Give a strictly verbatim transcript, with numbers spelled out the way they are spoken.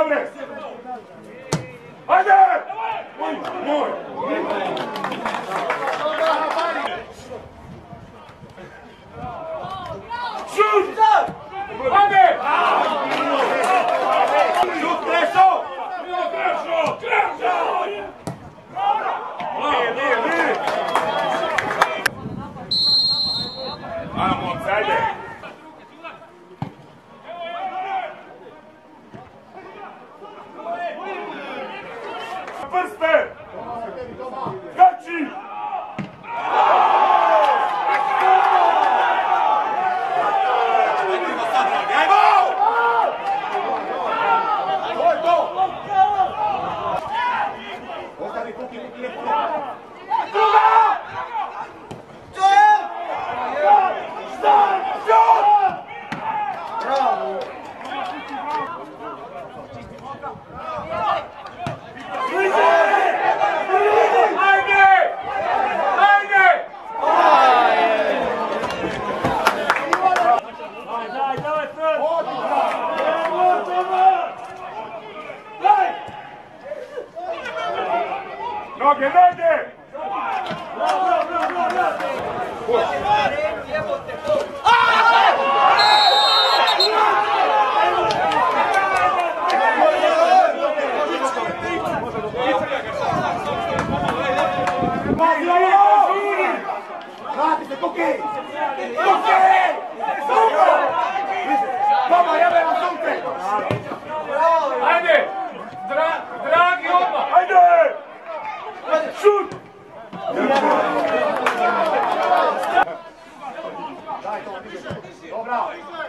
dobre! Ajde! Moj, moj! Šut! Ajde! Šut, Krešo! Krešo! Krešo! Nije, nije, nije! Ajmo, momci, ajde! Prste! Kači! Noge, noge! Vrati se, Kuki! Kuki! Sunce! Mama, jebe vam sunce! Ajde! Dragi odmah! Ajde! Šut! Daj to, dobra!